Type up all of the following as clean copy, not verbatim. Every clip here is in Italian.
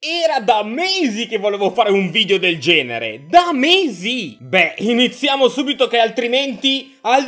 Era da mesi che volevo fare un video del genere, da mesi! Beh, iniziamo subito che altrimenti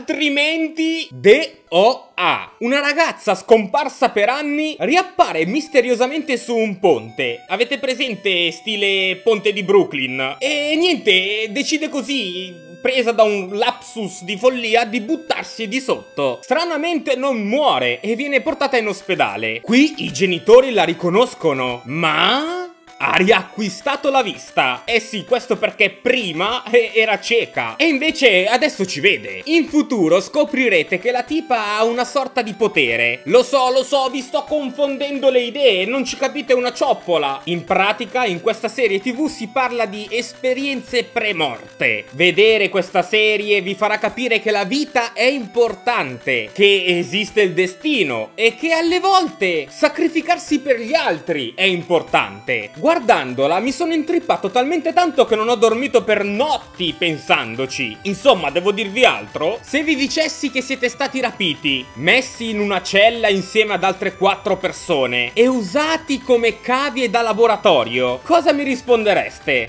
DOA. Una ragazza scomparsa per anni riappare misteriosamente su un ponte. Avete presente stile ponte di Brooklyn? E niente, decide così, presa da un lapsus di follia, di buttarsi di sotto. Stranamente non muore e viene portata in ospedale. Qui i genitori la riconoscono, ma ha riacquistato la vista. Eh sì, questo perché prima era cieca e invece adesso ci vede. In futuro scoprirete che la tipa ha una sorta di potere. Lo so, vi sto confondendo le idee, non ci capite una cioppola. In pratica, in questa serie TV si parla di esperienze premorte. Vedere questa serie vi farà capire che la vita è importante, che esiste il destino e che alle volte sacrificarsi per gli altri è importante. Guardandola mi sono intrippato talmente tanto che non ho dormito per notti pensandoci. Insomma, devo dirvi altro? Se vi dicessi che siete stati rapiti, messi in una cella insieme ad altre 4 persone e usati come cavie da laboratorio, cosa mi rispondereste?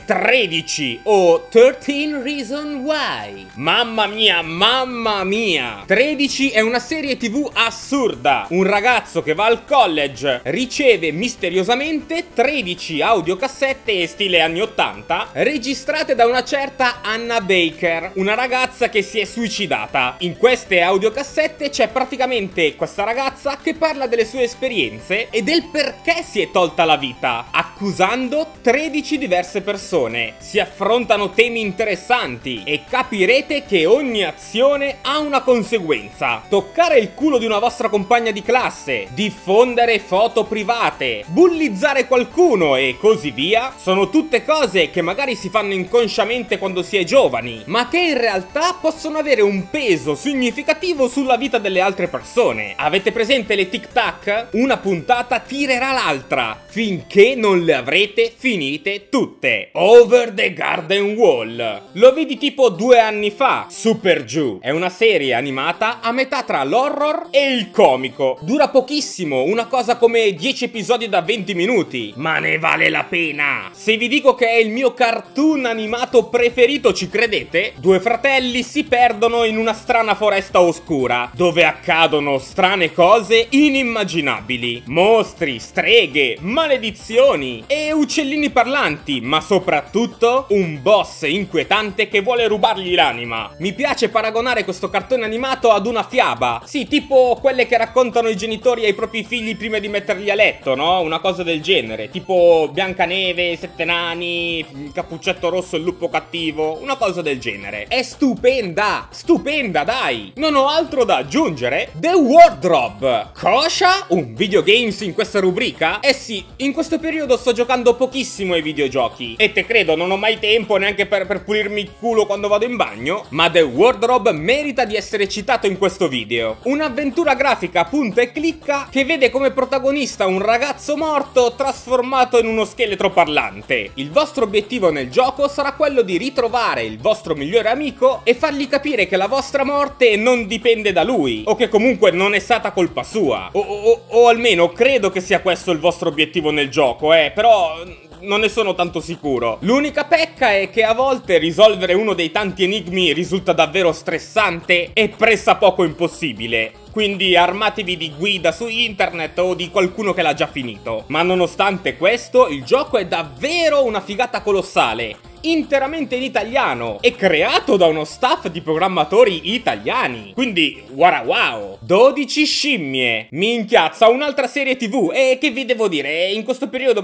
13 o 13 Reasons Why? Mamma mia, mamma mia! 13 è una serie TV assurda. Un ragazzo che va al college riceve misteriosamente 13 audiocassette stile anni 80 registrate da una certa Anna Baker, una ragazza che si è suicidata. In queste audiocassette c'è praticamente questa ragazza che parla delle sue esperienze e del perché si è tolta la vita, accusando 13 diverse persone. Si affrontano temi interessanti e capirete che ogni azione ha una conseguenza. Toccare il culo di una vostra compagna di classe, diffondere foto private, bullizzare qualcuno e così via, sono tutte cose che magari si fanno inconsciamente quando si è giovani, ma che in realtà possono avere un peso significativo sulla vita delle altre persone. Avete presente le tic tac? Una puntata tirerà l'altra, finché non le avrete finite tutte. Over the Garden Wall. Lo vedi tipo 2 anni fa. Super Giù. È una serie animata a metà tra l'horror e il comico. Dura pochissimo, una cosa come 10 episodi da 20 minuti, ma ne vale la pena. Se vi dico che è il mio cartoon animato preferito, ci credete? 2 fratelli si perdono in una strana foresta oscura, dove accadono strane cose inimmaginabili. Mostri, streghe, maledizioni e uccellini parlanti, ma soprattutto un boss inquietante che vuole rubargli l'anima. Mi piace paragonare questo cartone animato ad una fiaba. Sì, tipo quelle che raccontano i genitori ai propri figli prima di metterli a letto, no? Una cosa del genere, tipo Biancaneve, 7 nani, Cappuccetto Rosso e il lupo cattivo, una cosa del genere. È stupenda, stupenda, dai! Non ho altro da aggiungere. The Wardrobe. Cosa? Un videogames in questa rubrica? Eh sì, in questo periodo sto giocando pochissimo ai videogiochi e te credo, non ho mai tempo neanche per pulirmi il culo quando vado in bagno, ma The Wardrobe merita di essere citato in questo video. Un'avventura grafica punta e clicca che vede come protagonista un ragazzo morto trasformato in uno scheletro parlante. Il vostro obiettivo nel gioco sarà quello di ritrovare il vostro migliore amico e fargli capire che la vostra morte non dipende da lui, o che comunque non è stata colpa sua, o almeno credo che sia questo il vostro obiettivo nel gioco, però non ne sono tanto sicuro. L'unica pecca è che a volte risolvere uno dei tanti enigmi risulta davvero stressante e pressappoco impossibile. Quindi armatevi di guida su internet o di qualcuno che l'ha già finito. Ma nonostante questo, il gioco è davvero una figata colossale, interamente in italiano e creato da uno staff di programmatori italiani. Quindi, wow! 12 scimmie. Minchiazza, un'altra serie TV. E che vi devo dire? In questo periodo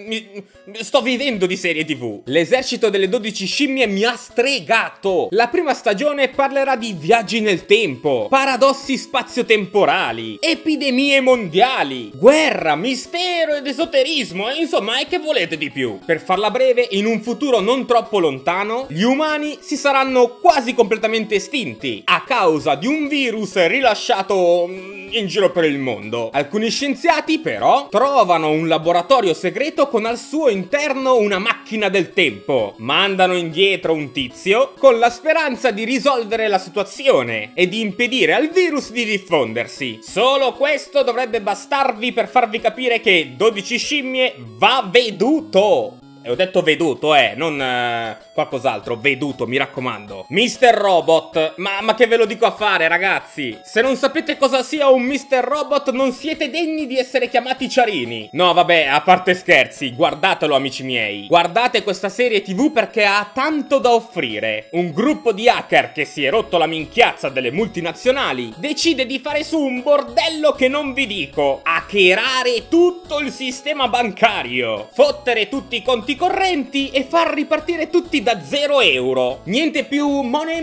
sto vivendo di serie TV. L'esercito delle 12 scimmie mi ha stregato. La prima stagione parlerà di viaggi nel tempo, paradossi spazio-temporali, epidemie mondiali, guerra, mistero ed esoterismo. Insomma, e che volete di più? Per farla breve, in un futuro non troppo lontano, gli umani si saranno quasi completamente estinti a causa di un virus rilasciato in giro per il mondo. Alcuni scienziati però trovano un laboratorio segreto con al suo interno una macchina del tempo. Mandano indietro un tizio con la speranza di risolvere la situazione e di impedire al virus di diffondersi. Solo questo dovrebbe bastarvi per farvi capire che 12 scimmie va veduto. E ho detto veduto, non qualcos'altro, veduto, mi raccomando. Mr. Robot, ma che ve lo dico a fare, ragazzi? Se non sapete cosa sia un Mr. Robot, non siete degni di essere chiamati ciarini. No, vabbè, a parte scherzi, guardatelo, amici miei. Guardate questa serie TV perché ha tanto da offrire. Un gruppo di hacker che si è rotto la minchiazza delle multinazionali decide di fare su un bordello che non vi dico. Hackerare tutto il sistema bancario, fottere tutti i conti correnti e far ripartire tutti da 0 euro. Niente più money.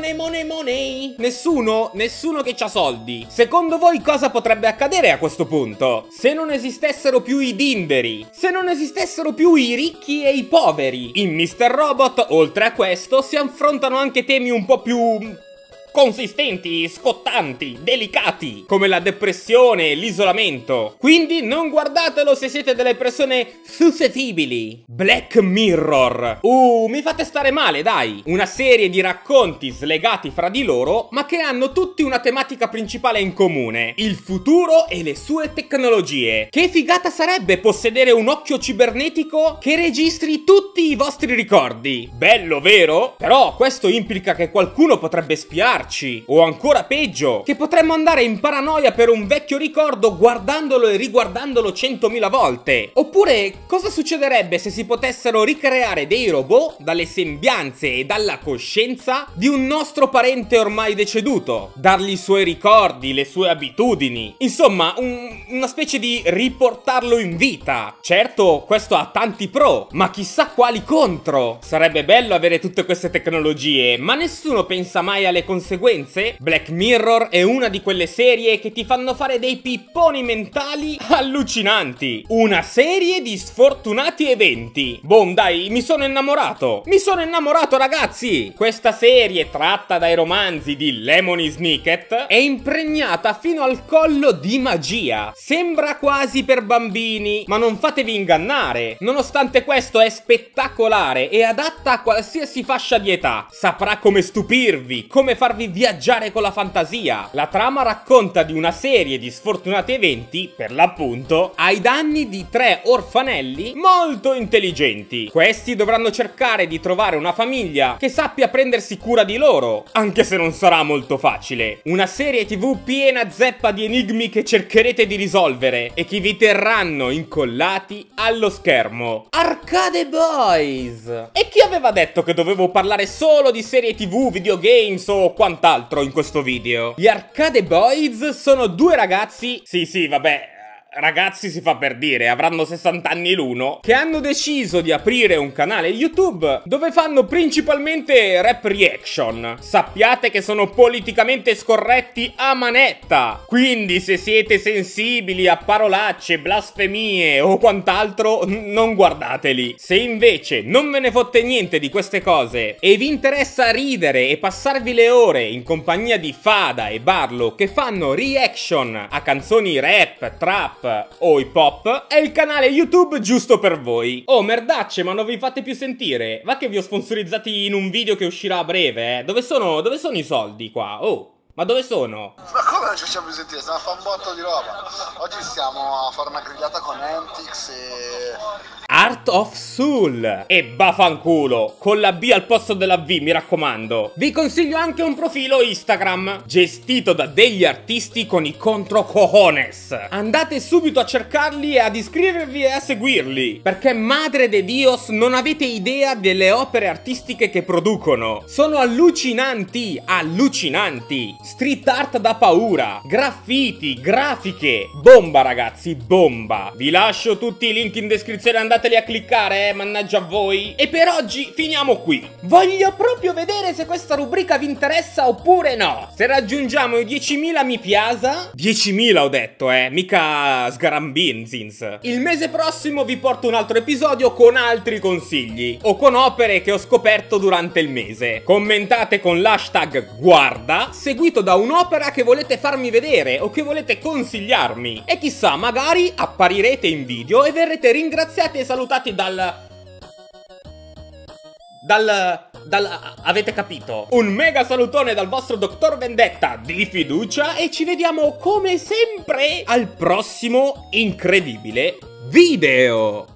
Nessuno che c'ha soldi. Secondo voi cosa potrebbe accadere a questo punto? Se non esistessero più i dinderi, se non esistessero più i ricchi e i poveri, in Mr. Robot, oltre a questo, si affrontano anche temi un po' più consistenti, scottanti, delicati, come la depressione e l'isolamento. Quindi non guardatelo se siete delle persone suscettibili. Black Mirror. Mi fate stare male, dai. Una serie di racconti slegati fra di loro, ma che hanno tutti una tematica principale in comune: il futuro e le sue tecnologie. Che figata sarebbe possedere un occhio cibernetico che registri tutti i vostri ricordi. Bello, vero? Però questo implica che qualcuno potrebbe spiarci. O ancora peggio, che potremmo andare in paranoia per un vecchio ricordo guardandolo e riguardandolo 100.000 volte. Oppure, cosa succederebbe se si potessero ricreare dei robot dalle sembianze e dalla coscienza di un nostro parente ormai deceduto? Dargli i suoi ricordi, le sue abitudini. Insomma, una specie di riportarlo in vita. Certo, questo ha tanti pro, ma chissà quali contro. Sarebbe bello avere tutte queste tecnologie, ma nessuno pensa mai alle conseguenze. Black Mirror è una di quelle serie che ti fanno fare dei pipponi mentali allucinanti. Una serie di sfortunati eventi. Boom, dai, mi sono innamorato, ragazzi. Questa serie, tratta dai romanzi di Lemony Snicket, è impregnata fino al collo di magia. Sembra quasi per bambini, ma non fatevi ingannare. Nonostante questo è spettacolare e adatta a qualsiasi fascia di età. Saprà come stupirvi, come farvi viaggiare con la fantasia. La trama racconta di una serie di sfortunati eventi, per l'appunto, ai danni di 3 orfanelli molto intelligenti. Questi dovranno cercare di trovare una famiglia che sappia prendersi cura di loro, anche se non sarà molto facile. Una serie TV piena zeppa di enigmi che cercherete di risolvere e che vi terranno incollati allo schermo. Arcade Boys! E chi aveva detto che dovevo parlare solo di serie TV, videogames o quant'altro in questo video? Gli Arcade Boys sono 2 ragazzi, sì, vabbè, ragazzi si fa per dire, avranno 60 anni l'uno, che hanno deciso di aprire un canale YouTube dove fanno principalmente rap reaction. Sappiate che sono politicamente scorretti a manetta, quindi se siete sensibili a parolacce, blasfemie o quant'altro, non guardateli. Se invece non ve ne fotte niente di queste cose e vi interessa ridere e passarvi le ore in compagnia di Fada e Barlow che fanno reaction a canzoni rap, trap o hip hop, è il canale YouTube giusto per voi. Oh, merdacce, ma non vi fate più sentire? Va che vi ho sponsorizzati in un video che uscirà a breve, eh? Dove sono i soldi qua? Oh, ma dove sono? Ma come non ci facciamo più sentire? Stiamo a fare un botto di roba. Oggi stiamo a fare una grigliata con Antix e... Art of Soul. E bafanculo, con la B al posto della V, mi raccomando. Vi consiglio anche un profilo Instagram gestito da degli artisti con i contro cojones. Andate subito a cercarli e ad iscrivervi e a seguirli, perché madre de Dios non avete idea delle opere artistiche che producono. Sono allucinanti. street art da paura, graffiti, grafiche, bomba ragazzi, bomba. Vi lascio tutti i link in descrizione, andateli a cliccare, mannaggia a voi. E per oggi finiamo qui. Voglio proprio vedere se questa rubrica vi interessa oppure no. Se raggiungiamo i 10.000 mi piace, 10.000 ho detto, mica sgarambinzins. Il mese prossimo vi porto un altro episodio con altri consigli o con opere che ho scoperto durante il mese. Commentate con l'hashtag guarda, seguito da un'opera che volete farmi vedere o che volete consigliarmi. E chissà, magari apparirete in video e verrete ringraziati e salutati avete capito? Un mega salutone dal vostro Dottor Vendetta di fiducia e ci vediamo come sempre al prossimo incredibile video!